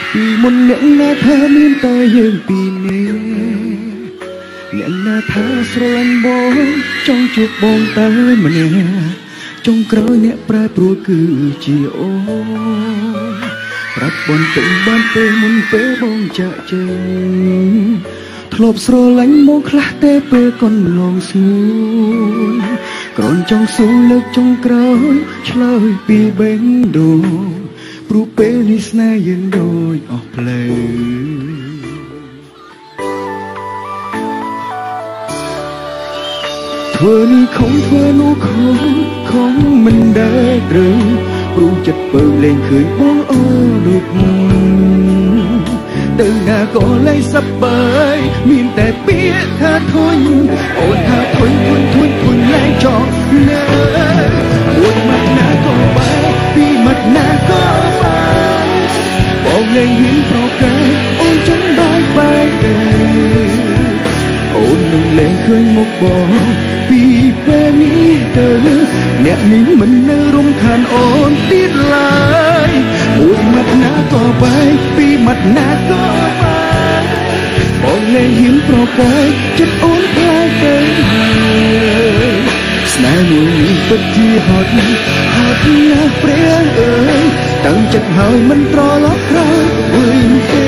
ពីមុនអ្នកណាថាមានតែយើងពីរនេះអ្នកណាថាស្រឡាញ់បងចង់ជួបបងតែម្នាក់ចុងក្រោយអ្នកប្រែប្រួលគឺជាអូនប្រាប់បន្តិចបានពេលមុនពេលបងចាក់ចេញធ្លាប់ស្រឡាញ់មកខ្លះតែពេលកូនឡងស្ងួនក្រនចង់សួរលើកចុងក្រោយឆ្លើយពីបេះដូងព្រោះពេលនេះស្នេហ៍យើងដូចអស់ផ្លូវធ្វើនេះខំធ្វើនោះខំមិនដែលត្រូវព្រោះចិត្តពើលែងឃើញបងអូដូចមុនទៅណាក៏លែងសប្បាយមានតែពាក្យថាធុញអូនថាធុញលែងចង់ណាមួយម៉ាត់ណាក៏បាយពីរម៉ាត់ណាក៏បាយបងលែងហ៊ានប្រកែកអូនចង់បាយទេអូននឹងលែងឃើញមុខបងពីពេលនេះទៅអ្នកនេះមិននៅរំខានអូនទៀតឡើយមួយម៉ាត់ណាក៏បាយពីរម៉ាត់ណាក៏បាយបងលែងហ៊ានប្រកែកចិត្តអូនខ្លាចទៅហើយស្នេហ៍មួយនេះពិតជាហត់ណាស់ព្រះអើយតាំងចិត្តហើយមិនត្រឡប់ក្រោយវិញទេ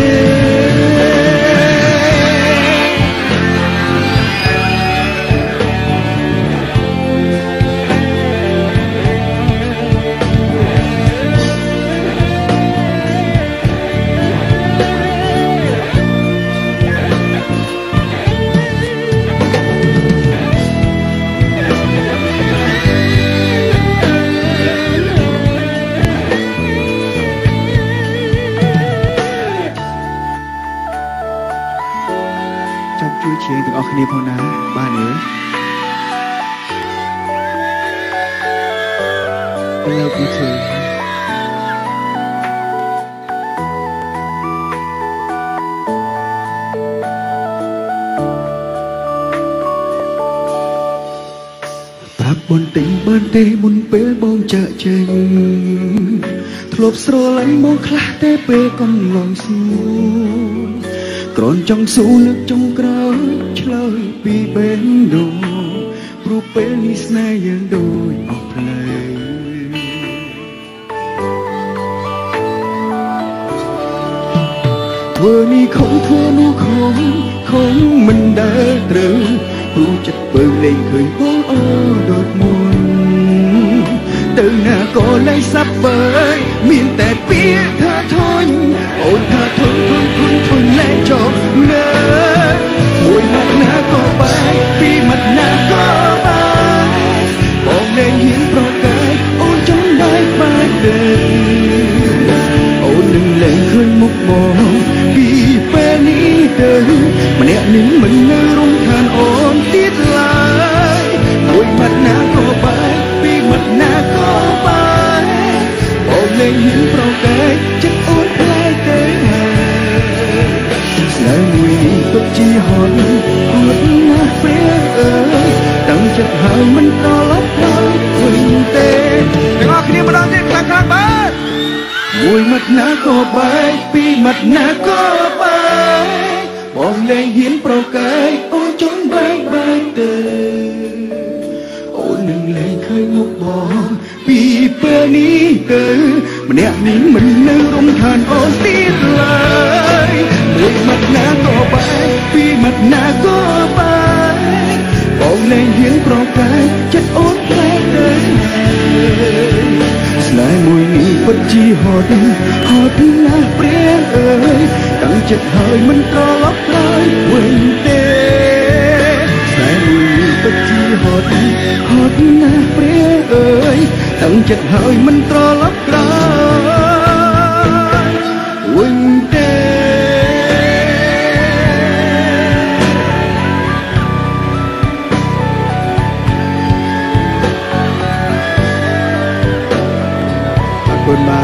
ជួយជាងទាំងអស់គ្នាផងណាបានអើយ I love you too ប្រាប់បន្តិចបានទេមុនពេលបងចាក់ចេញធ្លាប់ស្រឡាញ់មកខ្លះតែពេលកំឡុងស្ងួនក្រនចង់ស៊ូលើកចុងក្រោយឆ្លើយពីបេះដូងព្រោះពេលនេះស្នេហ៍យើងដូចអស់ផ្លូវធ្វើនេះខំធ្វើនោះខំមិនដែលត្រូវព្រោះចិត្តពើលែងឃើញបងអូដូចមុនទៅណាក៏លែងសប្បាយមានតែពាក្យថាធុញអូនថាធុញលែងចប់ណាមួយម៉ាត់ណាក៏បាយពីរម៉ាត់ណាក៏បាយបងលែងហ៊ានប្រកែកអូនចង់បាយទេអូននឹងលែងឃើញមុខបងពីពេលនេះទៅម្នាក់នេះមិននៅរំខានអូនទៀតឡើយមួយម៉ាត់ណាក៏បាយពីរម៉ាត់ណាក៏បាយបងលែងហ៊ានប្រកែកចិត្តអូនខ្លាចទៅស្នេហ៍មួយនេះពិតជាហត់ណាស់ព្រះអើយតាំងចិត្តហើយមិនត្រឡប់ក្រោយវិញទេទាំងអស់គ្នាម្ដងទៀតខ្លាំងបាទមួយម៉ាត់ណាក៏បាយពីរម៉ាត់ណាក៏បាយបងលែងហ៊ានប្រកែកអូនចង់បាយទេអូននឹងលែងឃើញមុខបងពីពេលនេះទៅម្នាក់នេះមិននៅរំខានអូនទៀតឡើយមួយម៉ាត់ណាក៏បាយពីរម៉ាត់ណាក៏បាយបងលែងហ៊ានប្រកែកចិត្តអូនខ្លាចទៅស្នេហ៍មួយនេះពិតជាហត់ណាស់ព្រះអើយតាំងចិត្តហើយមិនត្រឡប់ក្រោយវិញទេស្នេហ៍មួយនេះពិតជាហត់ណាស់ព្រះអើយតាំងចិត្តហើយមិនត្រឡប់ក្រោយវិញទេអរគុណបាទ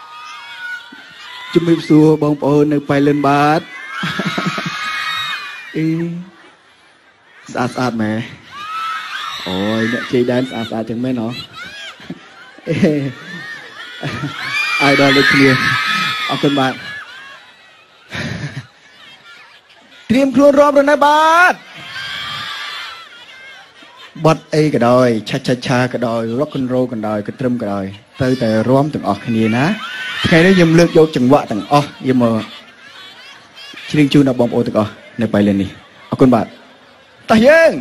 ជំរាបសួរបងប្អូននៅប៉ៃលិនបាទស្អាតស្អាតមែនអូយអ្នកជ័យដែនស្អាតស្អាតចឹងមែនហ៎ឲ្យដល់ដូចគ្នាអរគុណបាទត្រៀមខ្លួនរាប់rồiណាបាទបាត់អីក៏ដោយឆាឆាក៏ដោយ rock and roll ក៏ដោយក៏ត្រឹមក៏ដោយទៅតែរួមទាំងអស់គ្នាណាថ្ងៃនេះខ្ញុំលើកយកចង្វាក់ទាំងអស់យកមកច្រៀងជូនដល់បងប្អូនទាំងអស់នៅបៃលិននេះអរគុណបាទតោះយើង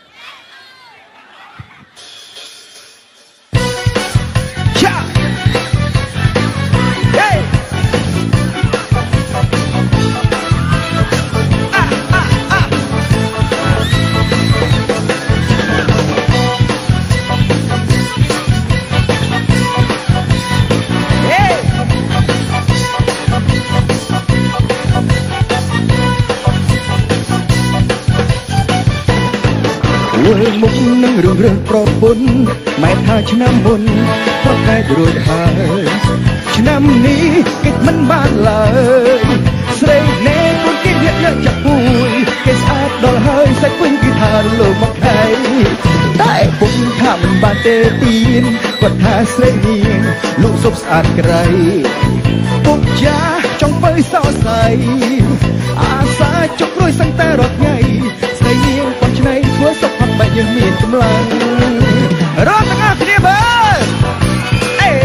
មុខនឹងរឿងប្រពន្ធម៉ែថាឆ្នាំមុនប្រកែករួចហើយឆ្នាំនេះគេមិនបានឡើយស្រីណែពុនគេអ្នកយកចាក់ពួយគេស្អាតដល់ហើយសាច់ពេញគឺថាលោកមកថៃតែពុនថាមិនបានទេទៀនគាត់ថាស្រីនាងលោកសុបស្អាតក្រៃពុកចាចង់បើសោស័យអាសាចុករួយសឹងតែរត់ថ្ងៃស្រីនាងប៉ុនឆ្នៃធ្វើសុខផាត់បែកយើងមានកម្លាំងរត់ទាំងអស់គ្នាបើអេ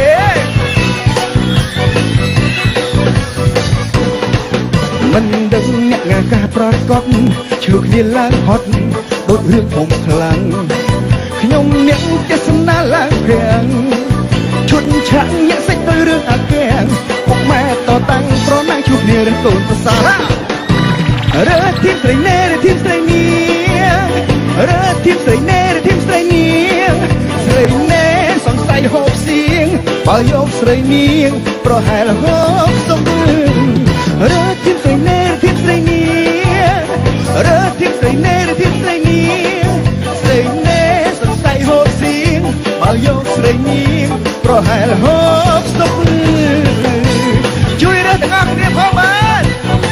មិនដឹងអ្នកងាការប្រកបឈឺគ្នាឡើងហត់ដូចរឿងធំខ្លាំងខ្ញុំអ្នកទេសនាឡើងព្រាំងឈុតឆាក់ញាក់សេចទៅរឿងអាកែងពុកម៉ែតតាំងប្រណាំងជួបគ្នារឿងកូនប្រសារើធីមស្រីណែរើធីមស្រីនាងរើធីមស្រីណែរើធីមស្រីនាងស្រីណែសង្ស័យហូបសៀងបើយកស្រីនាងប្រហែលហូបសុំរើធីមស្រីណែរើធីមស្រីនាងរើធីមស្រីណែរើធីមស្រីនាងស្រីណែសង្ស័យហូបសៀងបើយកស្រីនាងប្រហែលហូបសុំជួយរើទាំងអស់គ្នាផងបាទ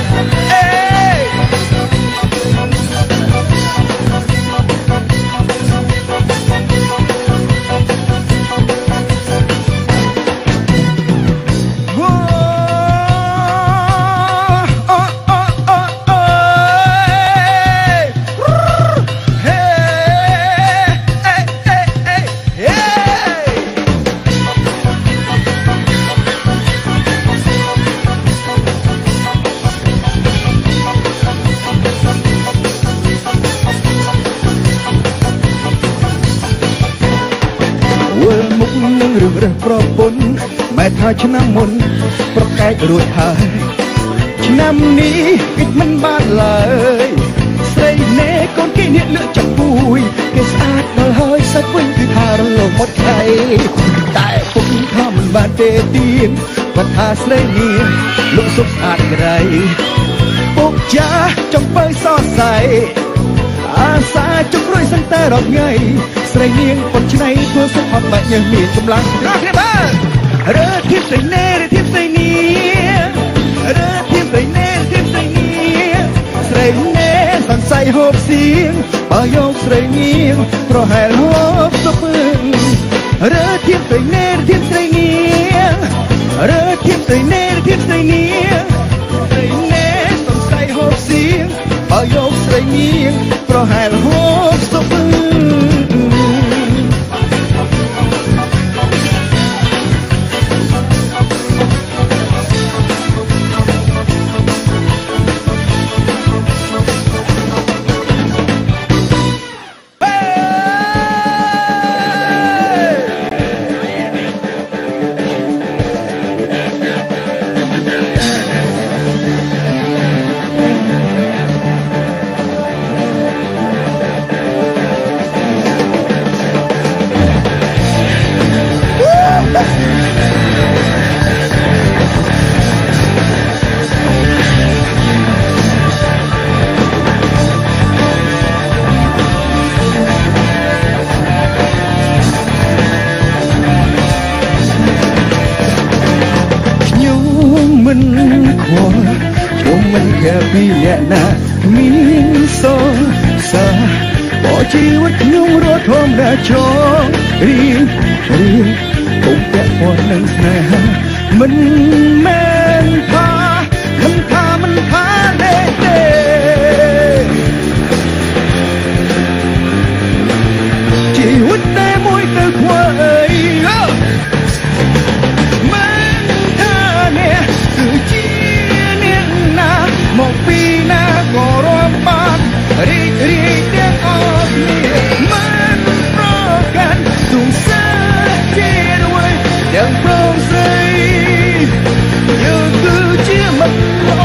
ប្រពន្ធម៉ែថាឆ្នាំមុនប្រកែករួចហើយឆ្នាំនេះគេមិនបានឡើយស្រីណែកូនគេអ្នកលើកចាប់ពួយគេស្អាតដល់ហើយសាច់វិញគឺថារលកមកថៃតែពុកថាមិនបានទេទៀនគាត់ថាស្រីនាងលោកសុខស្អាតក្រៃពុកចាចំបើសរសៃអាសាជុករួយសឹងតែរត់ថ្ងៃស្រីនាងប៉ុនឆ្នៃធ្វើសុខផាត់បែកយើងមានកម្លាំងណាស់គ្នាបាទរើធីមស្រីណែរើធីមស្រីនាងរើធីមស្រីណែរើធីមស្រីនាងស្រីណែសង្ស័យហូបសៀងបើយកស្រីនាងប្រហែលហូបសុខរើធីមស្រីណែរើធីមស្រីនាងរើធីមស្រីណែរើធីមស្រីនាងស្រីណែសង្ស័យហូបសៀងបើយកស្រីនាងប្រហែលហូបសុខជីវិតខ្ញុំរត់ធំដែលចងរៀងពុំពាក់ព័ន្ធនឹងស្នេហាមិនមែនថាមិនថាទេជីវិតតែមួយទៅខ្វល់អីមិនថាអ្នកគឺជាអ្នកណាមកពីណាក៏រាប់បានរីកទាំងអស់គ្នាមិនប្រកាន់ទុំសាជាអ្វីទាំងព្រមស្រីយើងគឺជាមិត្តល្អ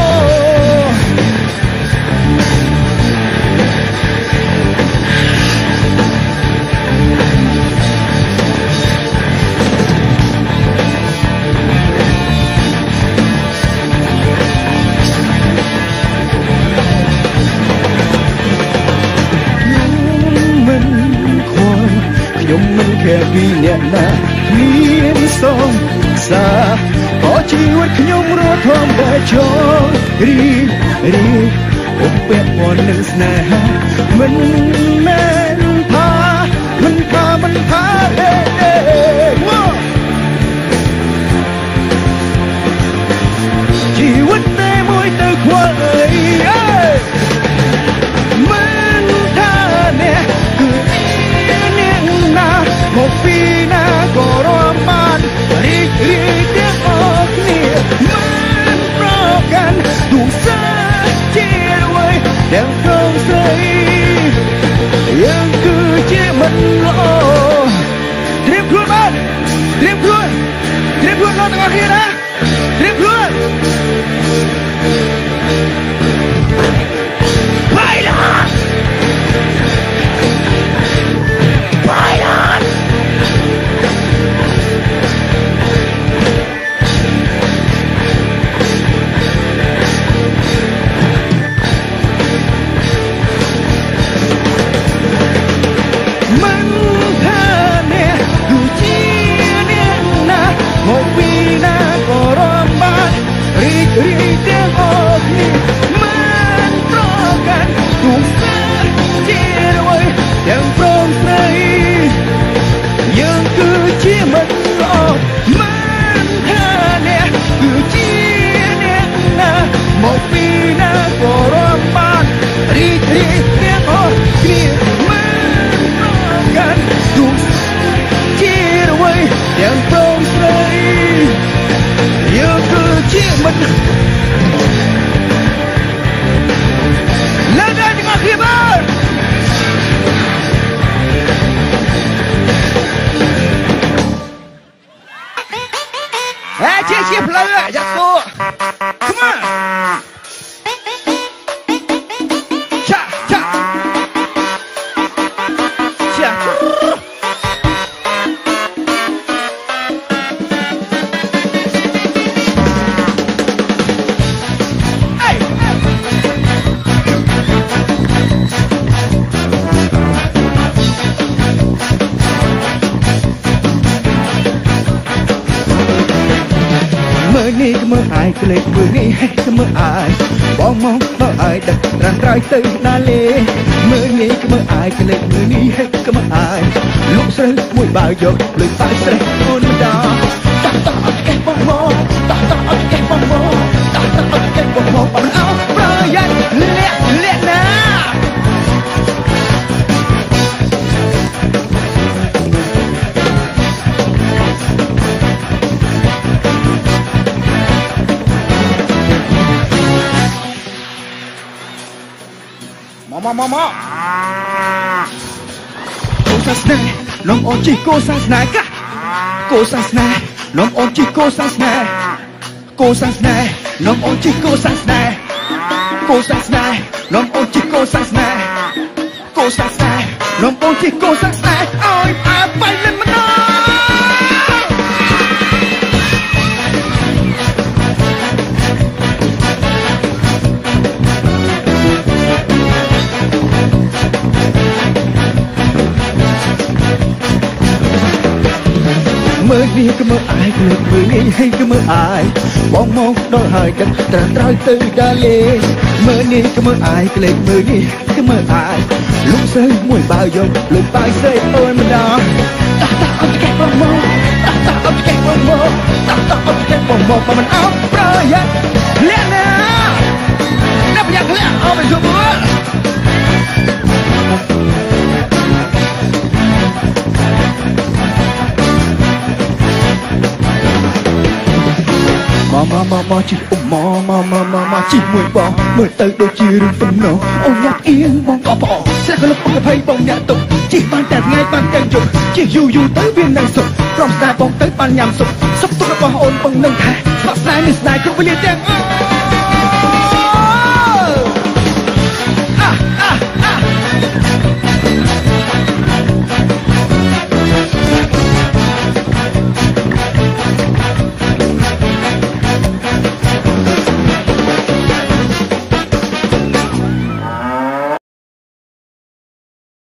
ខ្ញុំមិនខែពីអ្នកណាគ្មានសងសាក៏ជីវិតខ្ញុំរត់ធំតែចងរីពុំពាក់ព័ន្ធនឹងស្នេហាមិនមែនថាទេជីវិតតែមួយទៅខ្វល់អីមិនថាអ្នកមកពីណាក៏រាប់បានរីកទាំងអស់គ្នាមិនប្រកាន់ទូសាជាអ្វីទាំងព្រមស្រីយើងគឺជាមិត្តល្អត្រៀមខ្លួនបានត្រៀមខ្លួនដល់ទាំងអស់គ្នាណាត្រៀមខ្លួនPilot! Pilot! ជាផ្លូវយ៉ាគោ Come on ចានេះក៏មើលអាយក្លេកមើលនេះក៏មើលអាយបងមកដល់អាយដឹកត្រាំត្រៃទៅណាលេមើលនេះក៏មើលអាយក្លេកមើលនេះក៏មើលអាយលោកស្រីមួយបាវយកលុយបាយស្រេះអូនម្ដងតាក់អត់កេះបងមកតាក់អត់កេះបងមកតាក់អត់កេះបងមកបងអោប្រយ័ត្នលាក់ណាមកគូសាស្នេហ៍នំអូនជីគូសាស្នេហ៍កាគូសាស្នេហ៍នំអូនជីគូសាស្នេហ៍គូសាស្នេហ៍នំអូនជីគូសាស្នេហ៍គូសាស្នេហ៍នំអូនជីគូសាស្នេហ៍គូសាស្នេហ៍នំអូនជីគូសាស្នេហ៍អើយផាបៃលិនម្ដងមើលនេះក៏មើលអាយក្លេកមើលនេះហើយក៏មើលអាយបងមកដល់ហើយដឹកត្រាំត្រៃទៅដាលេមើលនេះក៏មើលអាយក្លេកមើលនេះក៏មើលអាយลูกเซ่มวยบ่าวยงลูกบ่ายเซ่โอ้ยมันดาตาเอาแกะบ่มอตาเอาแกะบ่มอตาเอาแกะบ่มอมันเอาประหยัดเลี้ยงนะนับประหยัดเลี้ยงเอาไปชั่วโมงมาจีมาจีมวยบอเมื่อเติร์ดโดจีรึงเป็นน้องเอาหยักเอียงมองก็พอแซ่ก็ลุกกระเพยบองหยาตกจีบ้านแต่ไงบ้านแต่งจุกจีอยู่เติร์ดเวียนในสุดพร้อมสายบองเติร์ดบ้านยามสุดสับตัวกระป๋องโอนบองหนึ่งแท้สับสายหนึ่งสายครบไปเรียนแจ้ง